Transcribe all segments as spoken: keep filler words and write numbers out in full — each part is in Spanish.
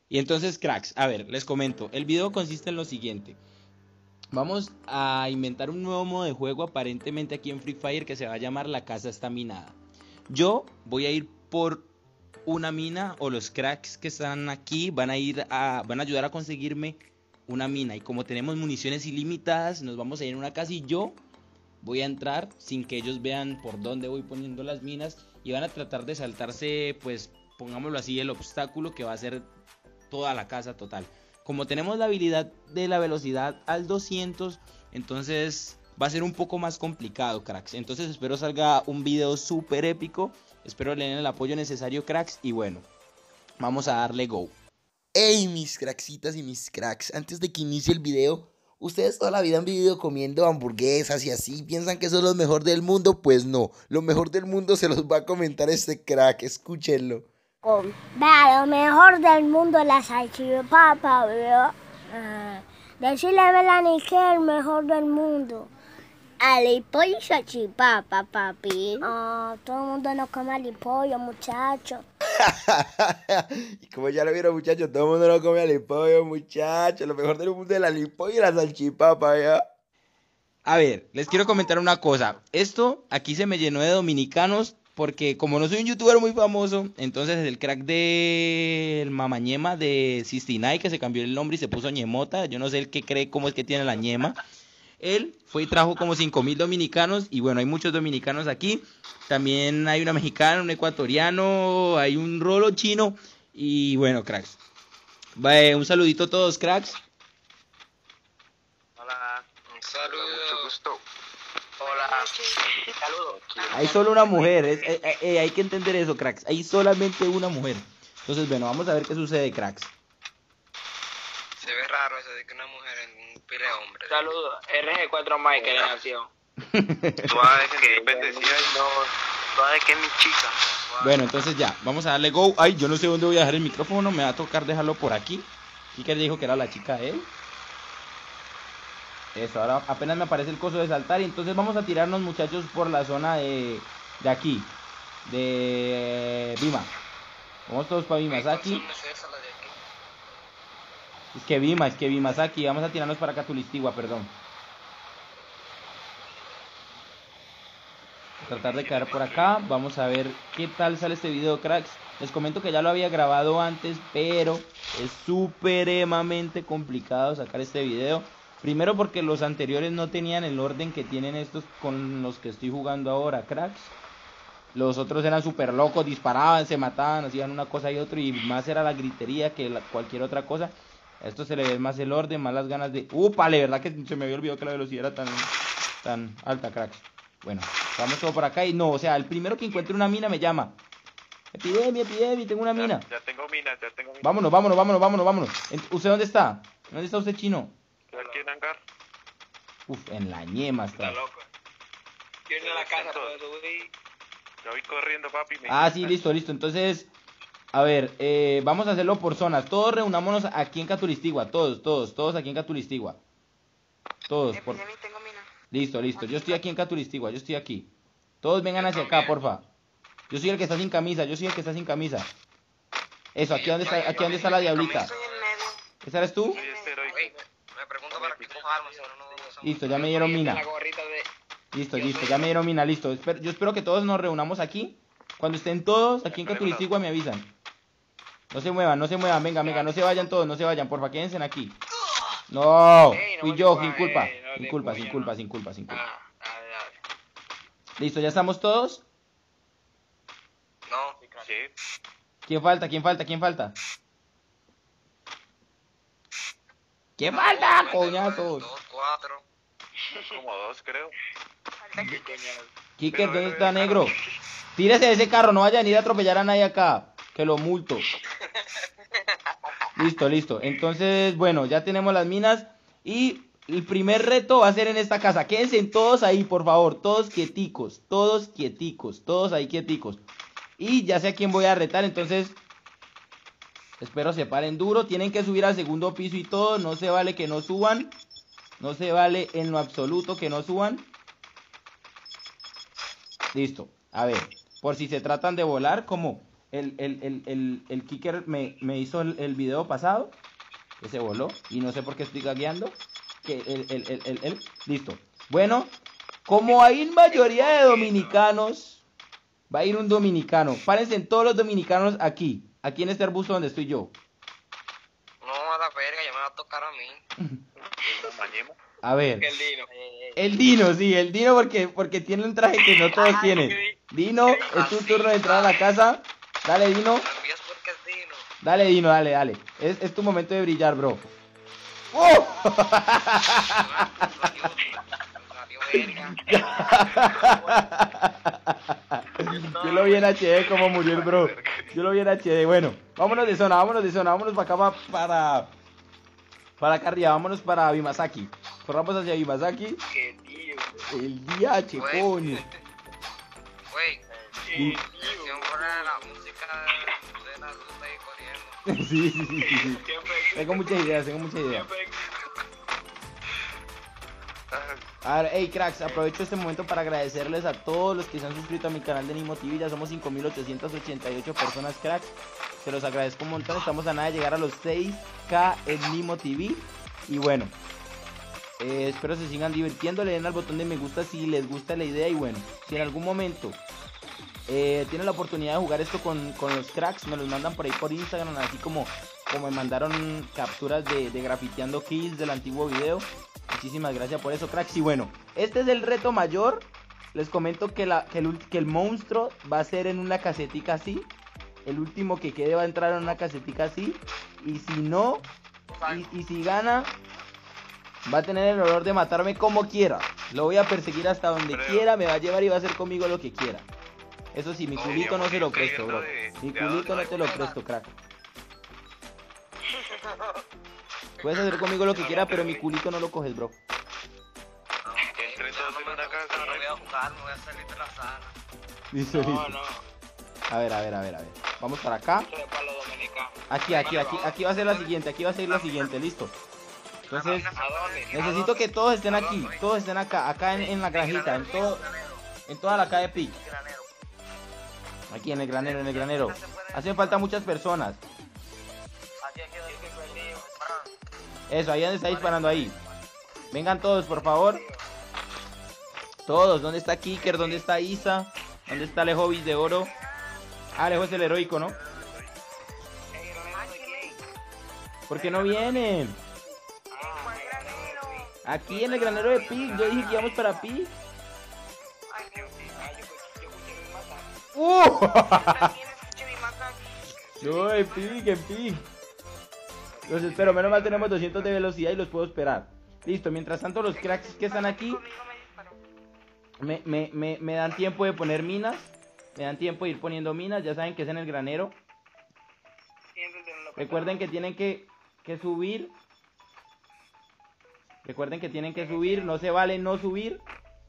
Y entonces, cracks, a ver, les comento. El video consiste en lo siguiente. Vamos a inventar un nuevo modo de juego aparentemente aquí en Free Fire que se va a llamar La Casa Está Minada. Yo voy a ir por una mina, o los cracks que están aquí van a ir a, van a ayudar a conseguirme una mina. Y como tenemos municiones ilimitadas, nos vamos a ir a una casa y yo voy a entrar sin que ellos vean por dónde voy poniendo las minas. Y van a tratar de saltarse, pues, pongámoslo así, el obstáculo que va a ser toda la casa total. Como tenemos la habilidad de la velocidad al doscientos, entonces va a ser un poco más complicado, cracks. Entonces espero salga un video súper épico. Espero le den el apoyo necesario, cracks. Y bueno, vamos a darle go. Hey, mis craxitas y mis cracks, antes de que inicie el video, ustedes toda la vida han vivido comiendo hamburguesas y así, piensan que eso es lo mejor del mundo. Pues no, lo mejor del mundo se los va a comentar este crack, escúchenlo. Vea, lo mejor del mundo es la salchipapa, ¿verdad? Ah, decirle a Melanie que es el mejor del mundo. Alipollo y salchipapa, papi. Ah, todo el mundo no come alipollo, muchachos. Y como ya lo vieron, muchachos, todo el mundo no come alipollo, muchachos. Lo mejor del mundo es el alipollo y la salchipapa, ¿ya? A ver, les quiero comentar una cosa. Esto aquí se me llenó de dominicanos porque como no soy un youtuber muy famoso, entonces el crack del Mamañema de sesenta y nueve que se cambió el nombre y se puso Ñemota, yo no sé el que cree cómo es que tiene la ñema. Él fue y trajo como cinco mil dominicanos y bueno, hay muchos dominicanos aquí. También hay una mexicana, un ecuatoriano, hay un rolo chino y bueno, cracks. Un saludito a todos, cracks. Hola, Un saludo. mucho gusto. Hola, saludos. Hay solo una mujer, es, eh, eh, hay que entender eso, cracks. Hay solamente una mujer. Entonces, bueno, vamos a ver qué sucede, cracks. Se ve raro eso de que una mujer en un pile de hombres. Saludos, R G cuatro Mike, que le nació. Suave que Bendecida y no, suave que es mi chica. Suave. Bueno, entonces ya, vamos a darle go. Ay, yo no sé dónde voy a dejar el micrófono, me va a tocar dejarlo por aquí. Kike dijo que era la chica de él. Eso, ahora apenas me aparece el coso de saltar y entonces vamos a tirarnos, muchachos, por la zona de, de aquí, de Vima. Vamos todos para Vimasaki. Es que Vima, es que Vimasaki, vamos a tirarnos para Catulistigua, perdón. Tratar de caer por acá, vamos a ver qué tal sale este video, cracks. Les comento que ya lo había grabado antes, pero es supremamente complicado sacar este video. Primero porque los anteriores no tenían el orden que tienen estos con los que estoy jugando ahora, cracks. Los otros eran súper locos, disparaban, se mataban, hacían una cosa y otra y más era la gritería que la, cualquier otra cosa. A esto se le ve más el orden, más las ganas de... ¡Upa! La verdad que se me había olvidado que la velocidad era tan, tan alta, cracks. Bueno, vamos todo por acá y no, o sea, el primero que encuentre una mina me llama. Epidemia, epidemia, tengo una mina. Ya, ya tengo mina, ya tengo mina. Vámonos, vámonos, vámonos, vámonos, vámonos. ¿Usted dónde está? ¿Dónde está usted, chino? Aquí en hangar. Uf, en la ñema está. Está loco. Yo iré a la casa, pero subí. Ya voy corriendo, papi. Me Ah, sí, listo, listo. Entonces, a ver, eh, vamos a hacerlo por zonas. Todos reunámonos aquí en Catulistigua. Todos, todos, todos aquí en Catulistigua. Todos, por... Tengo mina. Listo, listo. Yo estoy aquí en Catulistigua, yo estoy aquí. Todos vengan hacia acá, porfa. Yo soy el que está sin camisa, yo soy el que está sin camisa. Eso, aquí donde está, aquí donde está la diablita. Estoy en medio. ¿Esa eres tú? soy este heroico. Oye, me pregunto para qué cojo armas, pero no no- Listo, ya me dieron mina. La gorrita de... Listo, listo, ya me dieron mina, listo. Esper- Yo espero que todos nos reunamos aquí. Cuando estén todos aquí en Catulistigua me avisan. No se muevan, no se muevan, venga, venga, no se vayan todos, no se vayan, porfa, quédense aquí. No, Ey, no fui me yo, puja, sin culpa, ey, no sin le culpa, puya, sin culpa, no. sin culpa, sin culpa. Ah, dale, dale. Listo, ¿ya estamos todos? No, Sí. ¿Quién falta? ¿Quién falta? ¿Quién falta? ¿Quién falta, coñazos? Dos, cuatro. Como dos, creo. Kiker, Pero, ¿dónde pero, está, pero, negro? Tírese de ese carro, no vayan a ir a atropellar a nadie acá. Que lo multo. Listo, listo. Entonces, bueno, ya tenemos las minas. Y el primer reto va a ser en esta casa. Quédense todos ahí, por favor. Todos quieticos. Todos quieticos. Todos ahí quieticos. Y ya sé a quién voy a retar, entonces... Espero se paren duro. Tienen que subir al segundo piso y todo. No se vale que no suban. No se vale en lo absoluto que no suban. Listo. A ver. Por si se tratan de volar, como el, el, el, el, el kicker me, me hizo el, el video pasado, que se voló, y no sé por qué estoy gagueando, que el, el, el, el, el, listo. Bueno, como hay mayoría de dominicanos, va a ir un dominicano, párense en todos los dominicanos aquí, aquí en este arbusto donde estoy yo. No, a la verga, ya me va a tocar a mí. A ver, El Dino. el Dino, sí, el Dino porque, porque tiene un traje que no todos tienen. Dino, es tu turno de entrar a la casa. Dale, Dino. Lo envías porque es Dino. Dale, Dino, dale, dale. Es, es tu momento de brillar, bro. ¡Oh! Salió verga. Yo lo vi en H D como murió el bro. Yo lo vi en H D. Bueno, vámonos de zona, vámonos de zona. Vámonos para acá, pa- para... Para acá arriba, vámonos para Bimasaki. Corramos hacia Bimasaki. Qué tío. El día, che, Güey. coño. Güey, Sí. atención, ponle la música de la ruta ahí corriendo. Sí, sí, sí, sí, sí. Tengo muchas ideas, tengo muchas ideas. A ver, hey cracks, aprovecho este momento para agradecerles a todos los que se han suscrito a mi canal de Nimo T V. Ya somos cinco mil ochocientas ochenta y ocho personas, cracks. Se los agradezco un montón. Estamos a nada de llegar a los seis K en Nimo T V. Y bueno, eh, espero se sigan divirtiendo. Le den al botón de me gusta si les gusta la idea. Y bueno, si en algún momento eh, tienen la oportunidad de jugar esto con, con los cracks, me los mandan por ahí por Instagram, así como, como me mandaron capturas de, de grafiteando kills del antiguo video. Muchísimas gracias por eso, cracks. Y bueno, este es el reto mayor. Les comento que, la, que, el, ult- que el monstruo va a ser en una casetica así. El último que quede va a entrar en una casetica así. Y si no, y, y si gana, va a tener el honor de matarme como quiera. Lo voy a perseguir hasta donde Pero- quiera. Me va a llevar y va a hacer conmigo lo que quiera. Eso sí, mi No, culito no digamos, se lo estoy presto, viendo bro. de- Mi de culito no dónde- te lo presto, crack. Puedes hacer conmigo lo que quieras, pero mi culito no lo coges, bro. Entre todos en una casa. No voy a jugar, me voy a salir de la sala. Listo, No, listo. no, A ver, a ver, a ver, a ver. Vamos para acá. eso es para los dominicanos. Aquí, aquí, aquí, aquí va a ser la siguiente. Aquí va a ser la siguiente, listo. Entonces, ¿A dónde? necesito que todos estén aquí. Todos estén acá, acá en, en la granjita, en todo, en toda la calle Pic. Aquí en el granero, en el granero. Hacen falta muchas personas. Aquí hay que decir que perdido. Eso, ahí donde está disparando ahí. Vengan todos, por favor. Todos, ¿dónde está Kicker? ¿Dónde está Isa? ¿Dónde está Alejo Bis de Oro? Ah, Alejo es el heroico, ¿no? ¿Por qué no vienen? Aquí en el granero de Pic. Yo dije que íbamos para Pic. ¡Uh! No, en Pic, en Pic. Los espero, menos mal tenemos doscientos de velocidad y los puedo esperar. Listo, mientras tanto los cracks que están aquí me, me, me, me dan tiempo de poner minas. Me dan tiempo de ir poniendo minas. Ya saben que es en el granero. Recuerden que tienen que, que subir. Recuerden que tienen que subir. No se vale no subir.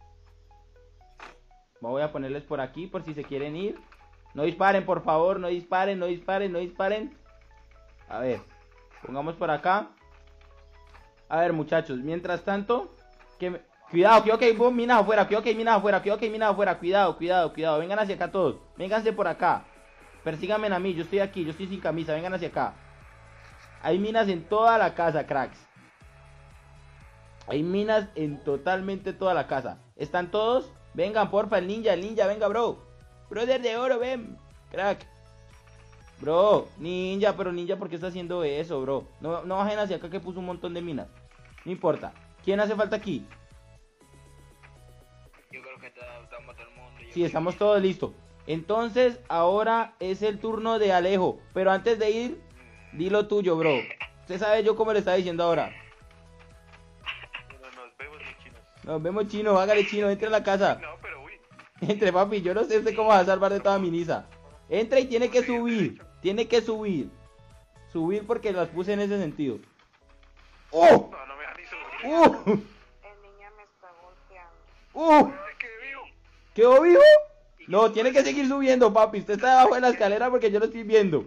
Voy a ponerles por aquí por si se quieren ir. No disparen, por favor. No disparen, no disparen, no disparen. A ver. Pongamos por acá. A ver, muchachos. Mientras tanto. Que me... Cuidado, cuidado que hay boom, minas afuera. Cuidado que hay minas afuera. Cuidado que hay minas afuera. Cuidado, cuidado, cuidado. Vengan hacia acá todos. Vénganse por acá. Persíganme a mí. Yo estoy aquí. Yo estoy sin camisa. Vengan hacia acá. Hay minas en toda la casa, cracks. Hay minas en totalmente toda la casa. ¿Están todos? Vengan, porfa, el ninja, el ninja, venga, bro. Brother de oro, ven. Crack. Bro, ninja, pero ninja, ¿por qué está haciendo eso, bro? No, no bajen hacia acá que puso un montón de minas. No importa. ¿Quién hace falta aquí? Yo creo que está- estamos todo el mundo. Yo Sí, estamos todos listos. Entonces, ahora es el turno de Alejo. Pero antes de ir, di lo tuyo, bro. Usted sabe yo cómo le está diciendo ahora. Bueno, nos vemos, mis chinos. Nos vemos, chino. Hágale, chino. Entre a la casa. No, pero uy. Entre, papi. Yo no sé usted cómo va a salvar de toda mi nisa. Entra y tiene que subir. Tiene que subir. Subir porque las puse en ese sentido. ¡Oh! No, no me dejan ni subir. ¡Uh! El niño me está golpeando. ¡Uh! ¿Qué vivo? ¿Quedó vivo? No, tiene que seguir subiendo, papi. Usted está debajo de la escalera porque yo lo estoy viendo.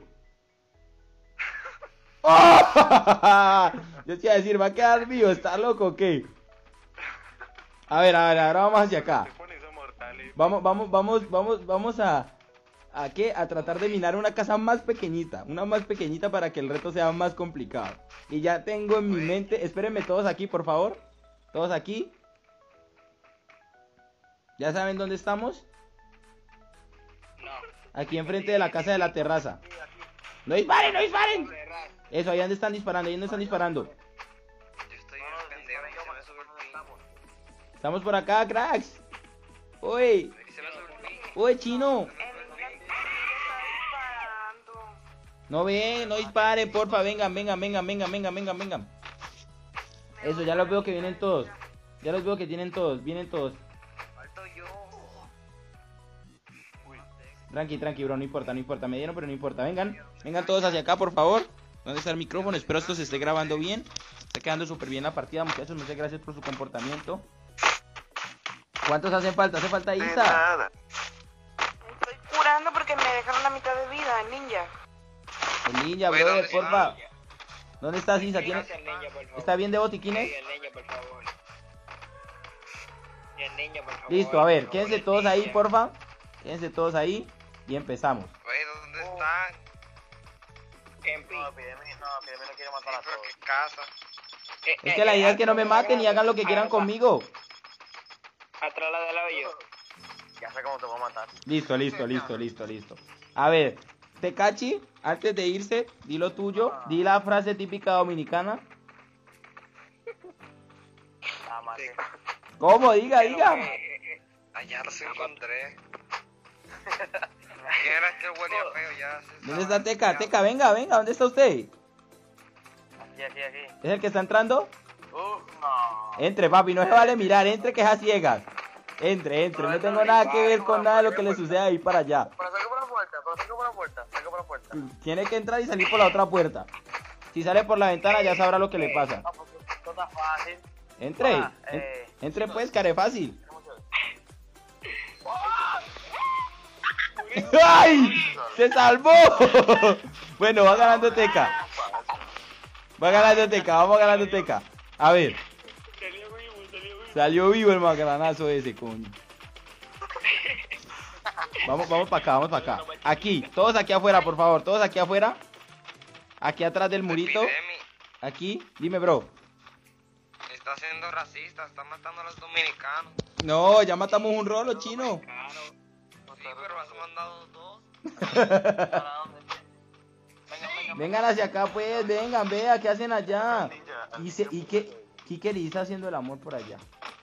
¡Oh! Yo te iba a decir, ¿va a quedar vivo? ¿Está loco o qué? A ver, a ver, ahora vamos hacia acá. Te pones a mortales. Vamos, vamos, vamos, vamos, vamos a... ¿A qué? A tratar de minar una casa más pequeñita. Una más pequeñita para que el reto sea más complicado. Y ya tengo en mi mente... Espérenme todos aquí, por favor. Todos aquí. ¿Ya saben dónde estamos? No. Aquí enfrente de la casa de la terraza. ¡No disparen, no disparen! Eso, ahí donde están disparando, ahí donde están disparando. Yo estoy en pendejo y se me sube el pin. Estamos por acá, cracks. Uy, Aquí se me sube el pin. uy, chino. El niño está disparando. No ven, no disparen, porfa, vengan, vengan, vengan, vengan, vengan, vengan, vengan. Eso, ya los veo que vienen todos. Ya los veo que tienen todos, vienen todos. Falto yo. Tranqui, tranqui, bro, no importa, no importa. Me dieron, pero no importa. Vengan, vengan todos hacia acá, por favor. ¿Dónde está el micrófono? Espero esto se esté grabando bien. Está quedando súper bien la partida, muchachos. Muchas gracias por su comportamiento. ¿Cuántos hacen falta? ¿Hace falta De Isa? nada. Estoy curando porque me dejaron la mitad de vida, el ninja. El ninja, Güey, brother, ¿dónde está? porfa. ¿Dónde estás, Isa? ¿Tiene... Gracias, niña, por favor. ¿Está bien de botiquines? Sí, el niño, por favor. Y el niño, por favor. Listo, a ver, por quédense favor, todos el ahí, niño. porfa. Quédense todos ahí y empezamos. Güey, ¿dónde están? En pin. No, pídeme, no, pídeme, no quiero matar a Pero todos. qué casa. Eh, Es eh, que la idea eh, es que no me maten y hagan lo que quieran atrás, conmigo. Atrás la del hoyo. Ya sé cómo te voy a matar. Listo, listo, listo, listo, listo. A ver, Tecachi, antes de irse, di lo tuyo, di la frase típica dominicana. Ah, más. Sí. ¿Cómo? Diga, diga. Allá los encontré. ¿Quién era este huele a feo? Ya se ¿Dónde sabe. está Teca? Teca, venga, venga, ¿dónde está usted? Aquí, aquí, aquí. ¿Es el que está entrando? Uf, no. Entre, papi, no se vale mirar, entre que es a ciegas. Entre, entre, no tengo nada que ver con nada de lo que le sucede ahí para allá. Pero saca por la puerta, pero saca por la puerta, saca por la puerta. Tiene que entrar y salir por la otra puerta. Si sale por la ventana ya sabrá lo que le pasa. Ah, porque esto está fácil. Entre, Ah, en- eh. entre pues, care fácil. ¡Ay! ¡Se salvó! Bueno, va ganando Teca. Va ganando Teca, vamos ganando Teca. A ver. Salió vivo el magranazo ese, coño. Vamos, vamos para acá, vamos para acá. Aquí, todos aquí afuera, por favor, todos aquí afuera. Aquí atrás del murito. Epidemi Aquí, dime, bro. está siendo racista, está matando a los dominicanos. No, ya matamos un rolo, chino. Sí, pero has mandado dos. ¿Para dónde? Venga, venga. Vengan hacia acá, pues, vengan, vea, ¿qué hacen allá? Y, se, y que Quique le está haciendo el amor por allá.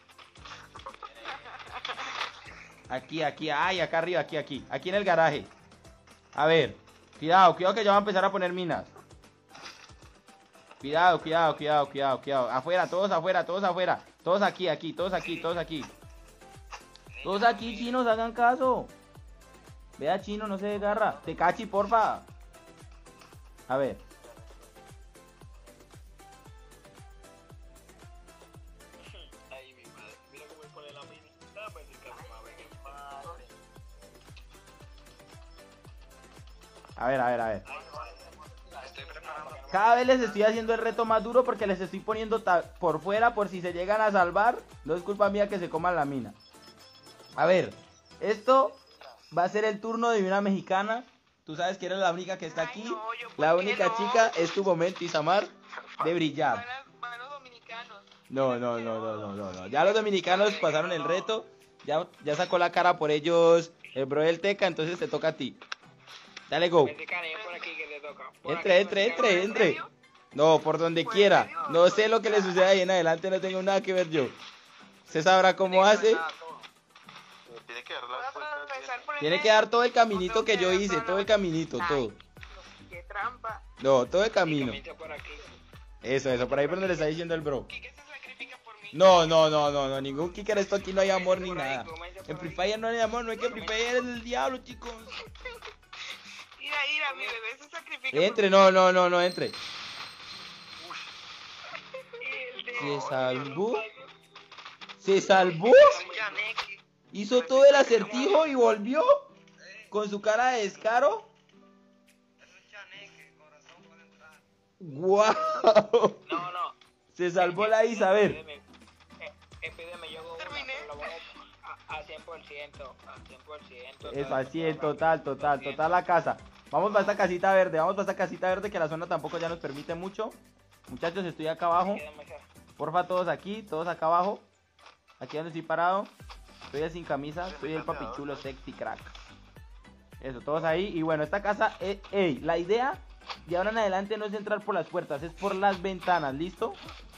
Aquí, aquí, ay, acá arriba, aquí, aquí, aquí en el garaje. A ver, cuidado, cuidado que ya va a empezar a poner minas. Cuidado, cuidado, cuidado, cuidado, cuidado. Afuera, todos afuera, todos afuera. Todos aquí, aquí, todos aquí, todos aquí. Todos aquí, chinos, hagan caso. Vea, chino, no se desgarra. Tecachi, porfa. A ver. Ay, mi madre. Mira cómo me pone la mini. Dame el carro, mi madre. A ver, a ver, a ver. Estoy preparando. Cada vez les estoy haciendo el reto más duro porque les estoy poniendo ta- por fuera por si se llegan a salvar. No es culpa mía que se coman la mina. A ver, esto va a ser el turno de una mexicana. Tú sabes que eres la única que está Ay, aquí. no, yo, ¿por La qué única no? chica, es tu momento, Isamar, de brillar. Buenas- buenos dominicanos. No, no, no, no, no, no, no. Ya los dominicanos pasaron el reto. Ya, ya sacó la cara por ellos el bro del Teca, entonces te toca a ti. Dale, go. Mexicano, yo por aquí que te toca. Por Entre, aquí, entre, mexicano. entre, entre. No, por donde quiera. No sé lo que le sucede ahí en adelante, no tengo nada que ver yo. Usted sabrá cómo hace. Tiene que dar Voy la a vuelta. empezar por el Tiene que medio. dar todo el caminito No que tengo yo que hice, dar todo el caminito, Ay, todo. Qué trampa. No, todo el camino. Comienza por aquí. Eso, eso, por ahí por donde le está diciendo el bro. ¿Quién se sacrifica por mí? No, no, no, no, no, ningún kicker, esto aquí no hay amor ni Por ahí, nada. comienza por En Free ahí. Fire no hay amor, no es que Free Fire es el diablo, chicos. Mira, mira, mi bebé se sacrifica Entre, no, no, no, no, entre. por mí. ¿Se salvó? ¿Se salvó? Es un Yaneki. Hizo todo el acertijo y volvió con su cara de descaro. Es un Yaneki, corazón puede entrar. ¡Guau! No, no. Se salvó la Isa, a ver. Epídeme, eh, epídeme, yo hago una, Terminé. pero lo voy a, a, a cien por ciento. ciento, al cien por ciento. Eso, al cien, total, total, total la casa. Vamos para esta casita verde, vamos para esta casita verde que la zona tampoco ya nos permite mucho. Muchachos, estoy acá abajo. Porfa, todos aquí, todos acá abajo. Aquí donde estoy parado. Estoy sin camisa, soy el papichulo sexy crack. Eso, todos ahí. Y bueno, esta casa, eh, ey, la idea de ahora en adelante no es entrar por las puertas, es por las ventanas, ¿listo?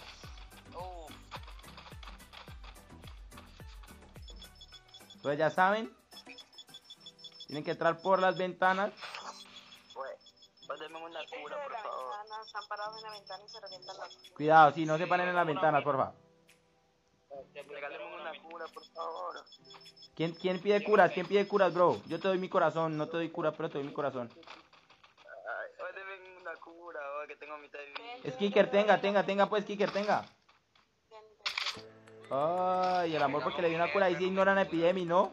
Entonces ya saben, tienen que entrar por las ventanas. Pues denme una cura, por favor. Están parados en la ventana y se revientan las... Cuidado, sí, no se paren en las ventanas, porfa. Regáleme una cura, por favor. ¿Quién, ¿Quién pide curas? ¿Quién pide curas, bro? Yo te doy mi corazón, no te doy cura, pero te doy mi corazón. Ay, oh, denme una cura, oh, que tengo mitad de vida. Es Kicker, tenga, tenga, tenga pues, Kicker, tenga. Ay, el amor porque le dio una cura. Ahí sí ignoran la epidemia, ¿no?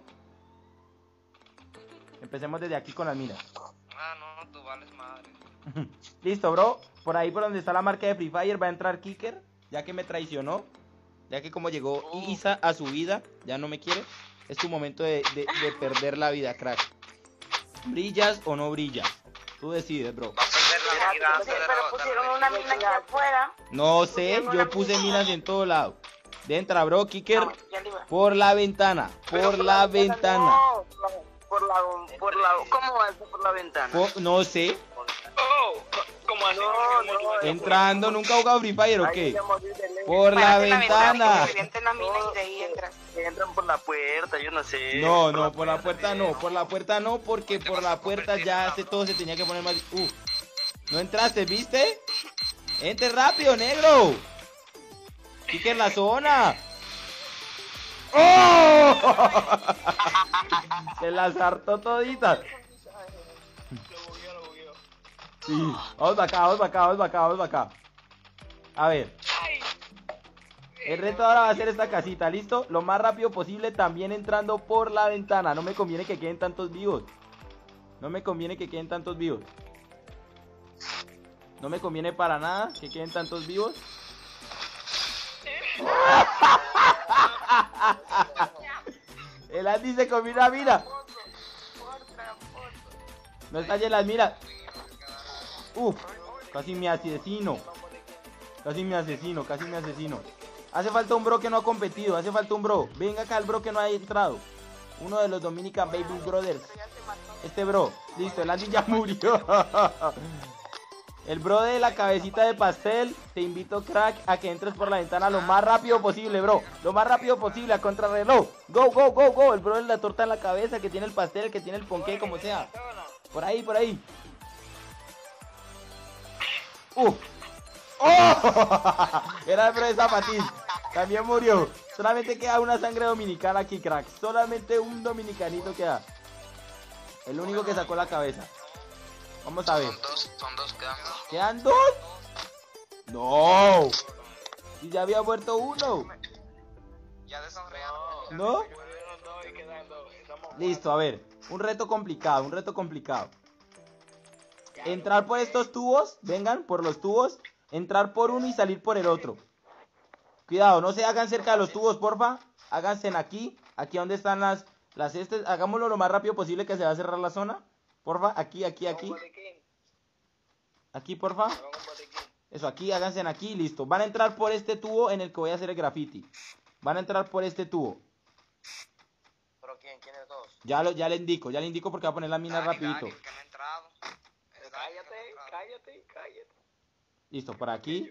Empecemos desde aquí con las minas. Ah, no, tú vales madre. Listo, bro. Por ahí por donde está la marca de Free Fire va a entrar Kicker, ya que me traicionó. Ya que como llegó Isa a su vida, ya no me quiere. Es tu momento de, de, de perder la vida, crack. ¿Brillas o no brillas? Tú decides, bro. Va a perder la vida antes de Pero la- pusieron una mina aquí afuera. No sé, yo puse minas en todo lado. Entra, bro, Kicker. No, ya le iba. Por la ventana, por la ventana. No, por la, por la, ¿cómo va eso por la ventana? Po- no sé. Oh, ¿cómo así? No, no, Entrando, ¿nunca ha jugado Free Fire o Ahí qué? ya morí de lejos. Por la Párate en la ventana. que revienten la mina y de ahí entras. Entran por la puerta, yo no sé. No, no, por la puerta no, por la puerta no, porque por la puerta ya se, todo se tenía que poner más... Uh, no entraste, ¿viste? Entre rápido, negro. Pique en la zona. ¡Oh! Se las hartó toditas. Lo bugueó, lo bugueó. Sí, vamos para acá, vamos para acá, vamos para acá, vamos para acá. A ver. El reto ahora va a ser esta casita, ¿listo? Lo más rápido posible, también entrando por la ventana. No me conviene que queden tantos vivos. No me conviene que queden tantos vivos. No me conviene para nada que queden tantos vivos. El Andy se comió una mira. No estallen las miras. Uf, casi me asesino. Casi me asesino, casi me asesino. Hace falta un bro que no ha competido, hace falta un bro. Venga acá el bro que no ha entrado. Uno de los Dominican Baby Brothers. Este bro, listo, el Andy ya murió. El bro de la cabecita de pastel, te invito, crack, a que entres por la ventana lo más rápido posible, bro. Lo más rápido posible, a contrarreloj. Go, go, go, go. El bro de la torta en la cabeza, que tiene el pastel, que tiene el ponqué, como sea. Por ahí, por ahí. ¡Uh! ¡Oh! Era el bro de Zapatín. También murió. Solamente queda una sangre dominicana aquí, crack. Solamente un dominicanito queda. El único que sacó la cabeza. Vamos a ver. Son dos, son dos, quedan dos. ¿Quedan dos? No. Y ya había muerto uno. Ya desarrollaron. ¿No? Murieron dos y quedan dos. Estamos Listo, a ver. Un reto complicado, un reto complicado. Entrar por estos tubos. Vengan, por los tubos. Entrar por uno y salir por el otro. Cuidado, no se hagan cerca de los tubos, porfa. Háganse en aquí. Aquí donde están las... las estes. Hagámoslo lo más rápido posible que se va a cerrar la zona. Porfa, aquí, aquí, aquí. Aquí, porfa. Eso, aquí, háganse en aquí, listo. Van a entrar por este tubo en el que voy a hacer el graffiti. Van a entrar por este tubo. ¿Pero quién? ¿Quién es dos? Ya, lo, ya le indico, ya le indico porque va a poner la mina Dani, rapidito. Dani, que no ha entrado. Es Dani que no ha Cállate, entrado. cállate, cállate. Listo, por aquí.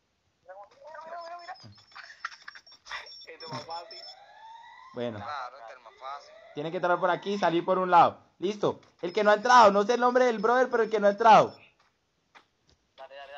Esto es más fácil. Bueno, Claro, este es el más fácil. tiene que entrar por aquí y salir por un lado. Listo. El que no ha entrado, no sé el nombre del brother, pero el que no ha entrado. Dale, dale,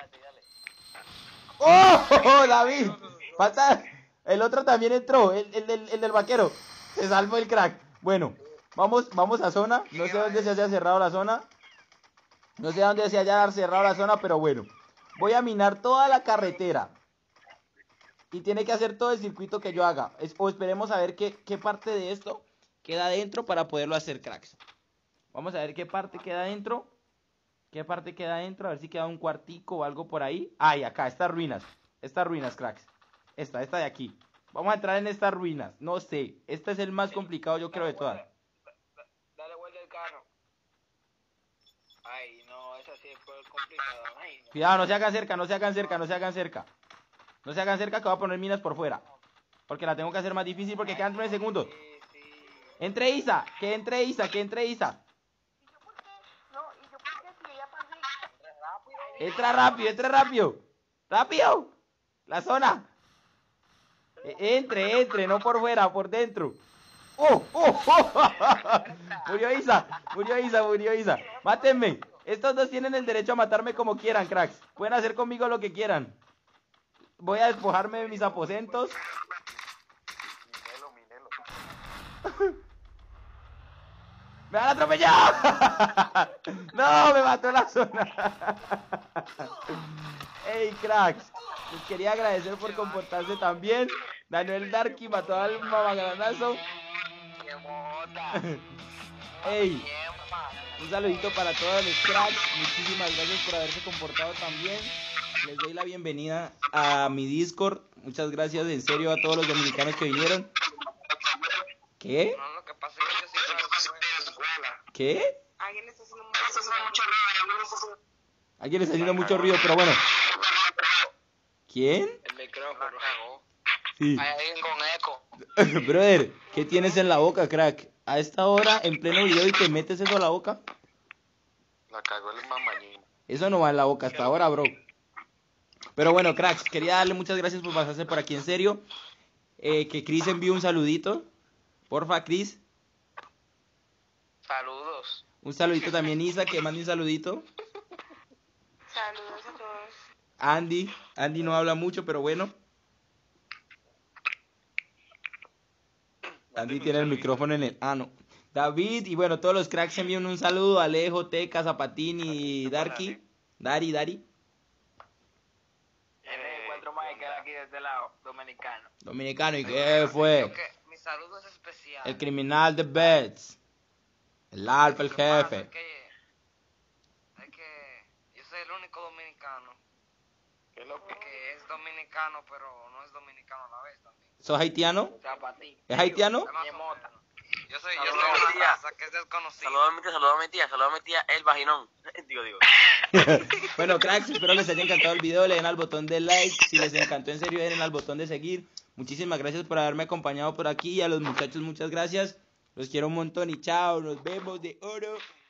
dale, dale. ¡Oh! La vi. Falta. El otro también entró, el, el, del- el del vaquero. Se salvó el crack. Bueno, vamos, vamos a zona. No sé dónde se haya cerrado la zona. No sé dónde se haya cerrado la zona, pero bueno. Voy a minar toda la carretera. Y tiene que hacer todo el circuito que yo haga. Es- o esperemos a ver qué, qué parte de esto queda dentro para poderlo hacer, cracks. Vamos a ver qué parte queda dentro. ¿Qué parte queda dentro? A ver si queda un cuartico o algo por ahí. Ay, acá, estas ruinas. Estas ruinas, cracks. Esta, esta de aquí. Vamos a entrar en estas ruinas. No sé. Este es el más complicado, yo creo, de todas. Dale vuelta al carro. Ay, no, esa sí fue complicada. Ay, no. Cuidado, no se hagan cerca, no se hagan cerca, no se hagan cerca. No se hagan cerca que voy a poner minas por fuera. Porque la tengo que hacer más difícil porque quedan nueve segundos. Sí, sí. Entre Isa, que entre Isa, que entre Isa. ¿Y yo por qué? No, ¿y yo por qué? Si yo ya pasé. Entra rápido, entra rápido. ¡Rápido! La zona. E- Entre, entre, no por fuera, por dentro. ¡Oh, oh, oh! Murió Isa, murió Isa, murió Isa. Mátenme. Estos dos tienen el derecho a matarme como quieran, cracks. Pueden hacer conmigo lo que quieran. Voy a despojarme de mis aposentos. Minelo, minelo. ¡Me han atropellado! ¡No! ¡Me mató la zona! ¡Ey, cracks! Les quería agradecer por comportarse tan bien. Daniel Darky mató al mamagranazo. ¡Qué mota! ¡Ey! Un saludito para todos los cracks. Muchísimas gracias por haberse comportado tan bien. Les doy la bienvenida a mi Discord. Muchas gracias en serio a todos los dominicanos que vinieron. ¿Qué? No, lo que pasa es que yo sí creo que fue en la escuela. ¿Qué? Alguien está haciendo mucho ruido. Alguien está haciendo mucho ruido, pero bueno. ¿Quién? El micrófono. La cagó. Sí. Hay alguien con eco. Brother, ¿qué tienes en la boca, crack? A esta hora, en pleno video, y te metes eso a la boca. La cagó el mamañín. Eso no va en la boca hasta ahora, bro. Pero bueno, cracks, quería darle muchas gracias por pasarse por aquí en serio. Eh, que Chris envíe un saludito. Porfa, Chris. Saludos. Un saludito también, Isa, que mande un saludito. Saludos a todos. Andy. Andy no habla mucho, pero bueno. Andy tiene el micrófono en el... Ah, no. David, y bueno, todos los cracks envían un saludo. Alejo, Teca, Zapatín y Darky. Dari, Dari. Tiene cuatro más que queda aquí de este lado, dominicano. Dominicano, ¿y qué fue? Yo que- Mi saludo es especial. El criminal de Bets. El alfa, el Lo que pasa jefe. Es que, es que yo soy el único dominicano ¿Qué es lo que? que es dominicano, pero no es dominicano a la vez también. ¿Sos haitiano? Zapatín. ¿Es haitiano? Además, Qué mota. Yo soy, yo Saludos, soy una tía. raza que es desconocida. Saludos a mi tía, saludos a mi tía, saludos a mi tía, el vaginón. Digo, digo. Bueno, cracks, espero les haya encantado el video. Le den al botón de like. Si les encantó en serio, den al botón de seguir. Muchísimas gracias por haberme acompañado por aquí. Y a los muchachos, muchas gracias. Los quiero un montón y chao. Nos vemos de oro.